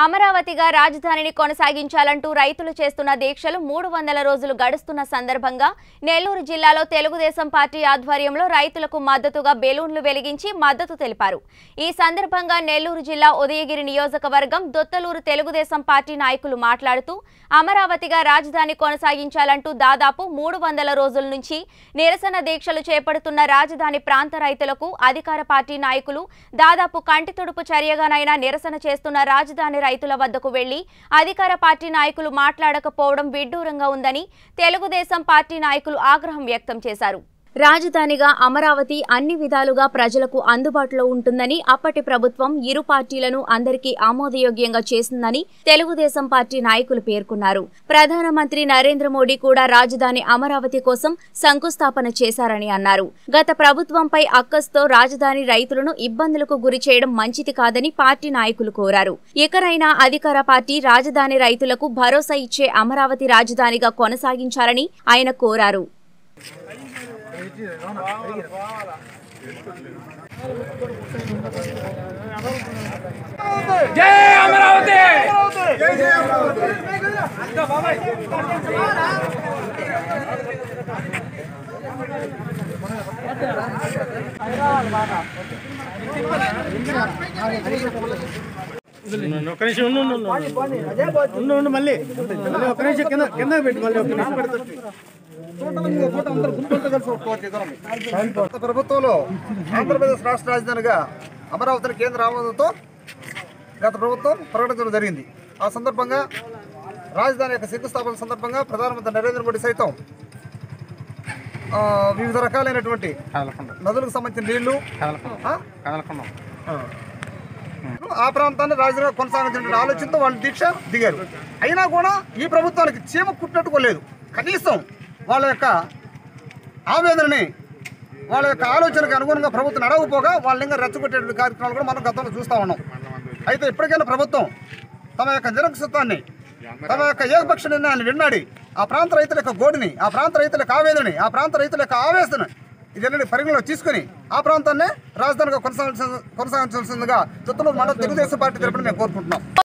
అమరావతిగా రాజధానిని కొనసాగించాలంటూ రైతులు చేస్తున్న దీక్షలు 300 రోజులు గడుస్తున్న సందర్భంగా నెల్లూరు జిల్లాలో తెలుగుదేశం పార్టీ ఆధ్వర్యంలో రైతులకు మద్దతుగా బెలూన్లు వెలిగించి మద్దతు తెలిపారు. ఈ సందర్భంగా నెల్లూరు జిల్లా ఉదయగిరి నియోజకవర్గం దొత్తలూరు తెలుగుదేశం పార్టీ నాయకులు మాట్లాడుతూ అమరావతిగా రాజధాని కొనసాగించాలంటూ దాదాపు 300 రోజుల నుంచి నిరసన దీక్షలు చేపడుతున్న రాజధాని ప్రాంత రైతులకు అధికార పార్టీ నాయకులు దాదాపు కంటితుడుపు చర్యగానైనా నిరసన చేస్తున్న రాజధాని రైతుల వద్దకు వెళ్లి అధికార పార్టీ నాయకులు మాట్లాడకపోవడం విడ్డూరంగా ఉందని తెలుగుదేశం పార్టీ నాయకులు ఆగ్రహం వ్యక్తం చేశారు. రాజధానిగా అమరావతి అన్ని విధాలుగా ప్రజలకు అందుబాటులో ఉంటుందని, అప్పటి ప్రభుత్వం ఇరు పార్టీలను అందరికీ ఆమోదయోగ్యంగా చేసిందని తెలుగుదేశం పార్టీ నాయకులు పేర్కొన్నారు. ప్రధానమంత్రి నరేంద్ర మోడీ కూడా రాజధాని అమరావతి కోసం శంకుస్థాపన చేశారని అన్నారు. గత ప్రభుత్వంపై అక్కస్తో రాజధాని రైతులను ఇబ్బందులకు గురి చేయడం మంచిది కాదని పార్టీ నాయకులు కోరారు. ఇకనైనా అధికార పార్టీ రాజధాని రైతులకు భరోసా ఇచ్చే అమరావతి రాజధానిగా కొనసాగించాలని ఆయన కోరారు. జై అమరావతి జై జై అమరావతి ఒక్క నిమిషం ఉండు మళ్ళీ ఒక్క నిమిషం కింద పెట్టి మళ్ళీ ఒక్క నిమిషం ప్రభుత్వంలో ఆంధ్రప్రదేశ్ రాష్ట్ర రాజధానిగా అమరావతిని కేంద్ర ఆమోదంతో గత ప్రభుత్వం ప్రకటించడం జరిగింది. ఆ సందర్భంగా రాజధాని యొక్క శంకుస్థాపన సందర్భంగా ప్రధానమంత్రి నరేంద్ర మోడీ సైతం వివిధ రకాలైనటువంటి నదులకు సంబంధించిన నీళ్లు ఆ ప్రాంతాన్ని రాజధానిగా కొనసాగించిన ఆలోచనతో వాళ్ళు దీక్ష దిగారు. అయినా కూడా ఈ ప్రభుత్వానికి చీమ కుట్టినట్టుకోలేదు. కనీసం వాళ్ళ యొక్క ఆవేదనని, వాళ్ళ యొక్క ఆలోచనకు అనుగుణంగా ప్రభుత్వం నడవకపోగా వాళ్ళని ఇంకా రెచ్చగొట్టే కార్యక్రమాలు కూడా మనం గతంలో చూస్తూ ఉన్నాం. అయితే ఇప్పటికైనా ప్రభుత్వం తమ యొక్క నిరంకుశత్వాన్ని, తమ యొక్క ఏకపక్ష నిర్ణయాన్ని విన్నాడి ఆ ప్రాంత రైతుల యొక్క గోడిని, ఆ ప్రాంత రైతుల యొక్క ఆవేదనని, ఆ ప్రాంత రైతుల యొక్క ఆవేశను ఇదన్నీ పరిగణలో తీసుకుని ఆ ప్రాంతాన్ని రాజధానిగా కొనసాగించాల్సిందిగా దొత్తలూరు మండల తెలుగుదేశం పార్టీ తరపున మేము కోరుకుంటున్నాం.